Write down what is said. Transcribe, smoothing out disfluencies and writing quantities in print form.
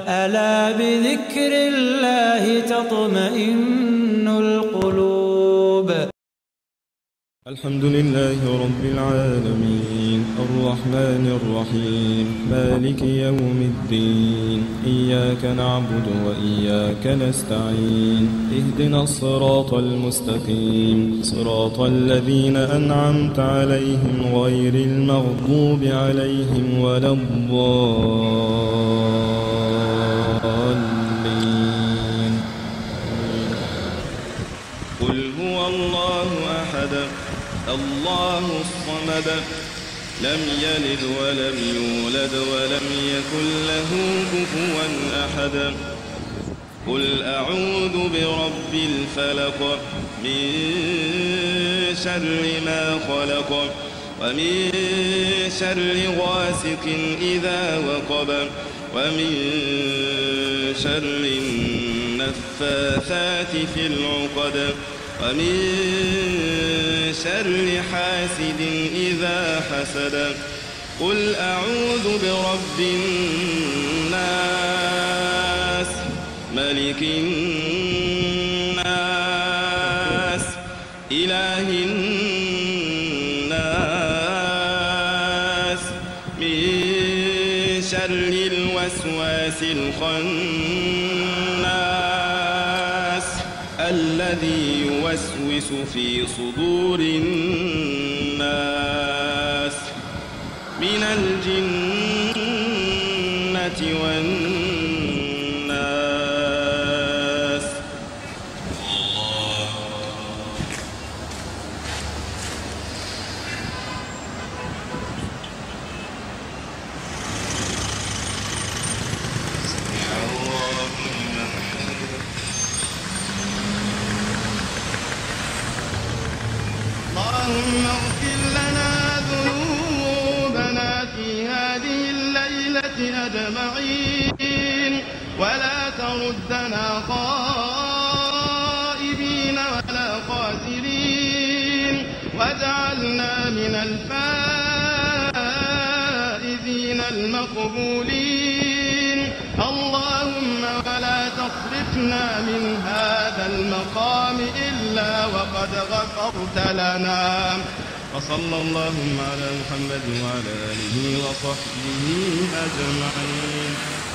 ألا بذكر الله تطمئن القلوب. الحمد لله رب العالمين الرحمن الرحيم مالك يوم الدين إياك نعبد وإياك نستعين اهدنا الصراط المستقيم صراط الذين أنعمت عليهم غير المغضوب عليهم ولا الضالين. قل هو الله أحد الله الصمد لم يلد ولم يولد ولم يكن له كفوا أحد. قل أعوذ برب الفلق من شر ما خلق ومن شر غاسق إذا وقب ومن شر النفاثات في العقد ومن شر حاسد إذا حسد. قل أعوذ برب الناس ملك الناس إله الناس من شر الوسواس الخناس الذي يوسوس في صدور الناس من الجنة والناس. اللهم اغفر لنا ذنوبنا في هذه الليلة أجمعين ولا تردنا خائبين ولا خاسرين واجعلنا من الفائزين المقبولين. اللهم ولا تصرفنا من هذا المقام إلا وقد غفرت لنا. وصلى اللهم على محمد وعلى آله وصحبه أجمعين.